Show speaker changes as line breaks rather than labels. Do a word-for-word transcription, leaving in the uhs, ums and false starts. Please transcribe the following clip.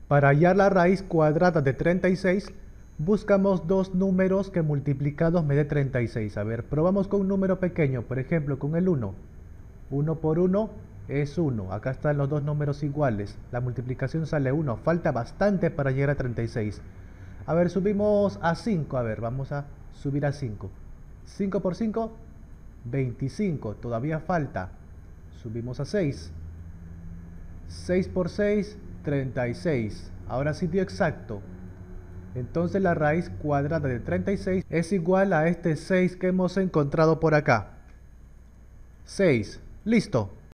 Para hallar la raíz cuadrada de treinta y seis, buscamos dos números que multiplicados me dé treinta y seis. A ver, probamos con un número pequeño, por ejemplo, con el uno. uno por uno es uno. Acá están los dos números iguales. La multiplicación sale uno. Falta bastante para llegar a treinta y seis. A ver, subimos a cinco. A ver, vamos a subir a cinco. cinco por cinco, veinticinco. Todavía falta. Subimos a seis. seis por seis, treinta y seis. Ahora sí dio exacto. Entonces la raíz cuadrada de treinta y seis es igual a este seis que hemos encontrado por acá. seis. Listo.